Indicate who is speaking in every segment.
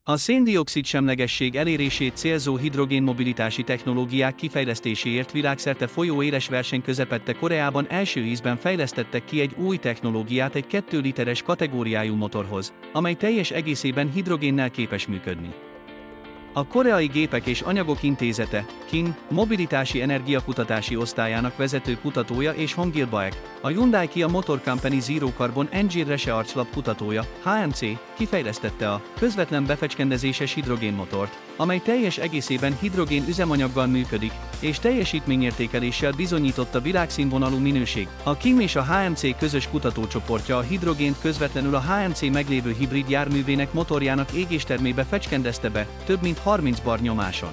Speaker 1: A szén-dioxid semlegesség elérését célzó hidrogénmobilitási technológiák kifejlesztéséért világszerte folyó éles verseny közepette Koreában első ízben fejlesztettek ki egy új technológiát egy 2 literes kategóriájú motorhoz, amely teljes egészében hidrogénnel képes működni. A Koreai Gépek és Anyagok Intézete, KIN, mobilitási energiakutatási osztályának vezető kutatója és Hong Il-baek, a Hyundai Kia Motor Company Zero Carbon Engine Research Lab kutatója, HMC, kifejlesztette a közvetlen befecskendezéses hidrogénmotort, amely teljes egészében hidrogén üzemanyaggal működik, és teljesítményértékeléssel bizonyította világszínvonalú minőség. A KIM és a HMC közös kutatócsoportja a hidrogént közvetlenül a HMC meglévő hibrid járművének motorjának égéstermébe fecskendezte be, több mint 30 bar nyomáson.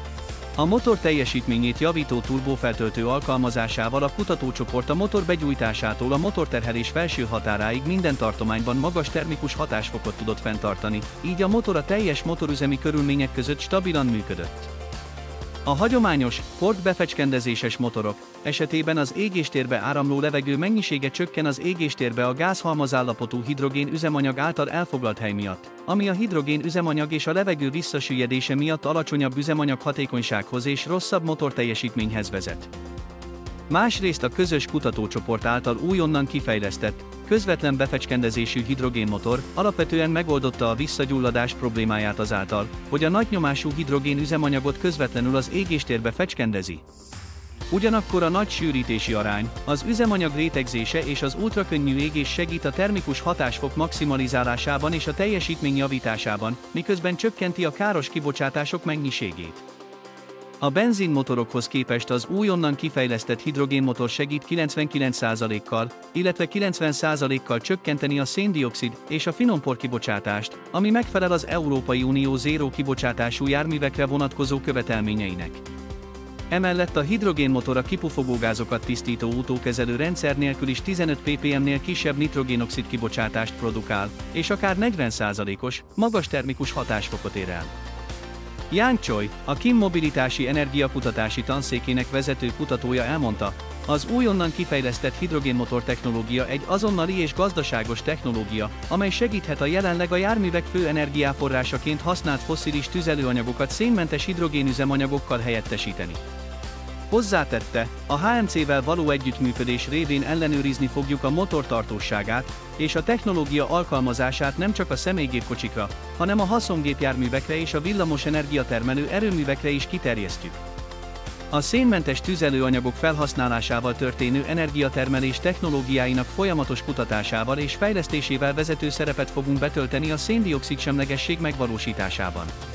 Speaker 1: A motor teljesítményét javító turbófeltöltő alkalmazásával a kutatócsoport a motor begyújtásától a motorterhelés felső határáig minden tartományban magas termikus hatásfokot tudott fenntartani, így a motor a teljes motorüzemi körülmények között stabilan működött. A hagyományos, Ford befecskendezéses motorok esetében az égéstérbe áramló levegő mennyisége csökken az égéstérbe a gázhalmazállapotú hidrogén üzemanyag által elfoglalt hely miatt, ami a hidrogén üzemanyag és a levegő visszasüllyedése miatt alacsonyabb üzemanyag hatékonysághoz és rosszabb motorteljesítményhez vezet. Másrészt a közös kutatócsoport által újonnan kifejlesztett, közvetlen befecskendezésű hidrogénmotor alapvetően megoldotta a visszagyulladás problémáját azáltal, hogy a nagynyomású hidrogén üzemanyagot közvetlenül az égéstérbe fecskendezi. Ugyanakkor a nagy sűrítési arány, az üzemanyag rétegzése és az ultrakönnyű égés segít a termikus hatásfok maximalizálásában és a teljesítmény javításában, miközben csökkenti a káros kibocsátások mennyiségét. A benzinmotorokhoz képest az újonnan kifejlesztett hidrogénmotor segít 99%-kal, illetve 90%-kal csökkenteni a szén-dioxid és a finompor kibocsátást, ami megfelel az Európai Unió zéró kibocsátású járművekre vonatkozó követelményeinek. Emellett a hidrogénmotor a kipufogógázokat tisztító utókezelő rendszer nélkül is 15 ppm-nél kisebb nitrogénoxid kibocsátást produkál, és akár 40%-os, magas termikus hatásfokot ér el. Yang Choi, a KIM mobilitási energiakutatási tanszékének vezető kutatója elmondta, az újonnan kifejlesztett hidrogénmotor technológia egy azonnali és gazdaságos technológia, amely segíthet a jelenleg a járművek fő energiaforrásaként használt fosszilis tüzelőanyagokat szénmentes hidrogénüzemanyagokkal helyettesíteni. Hozzátette, a HMC-vel való együttműködés révén ellenőrizni fogjuk a motor tartóságát, és a technológia alkalmazását nem csak a személygépkocsikra, hanem a haszongépjárművekre és a villamos energiatermelő erőművekre is kiterjesztjük. A szénmentes tüzelőanyagok felhasználásával történő energiatermelés technológiáinak folyamatos kutatásával és fejlesztésével vezető szerepet fogunk betölteni a szén-dioxid semlegesség megvalósításában.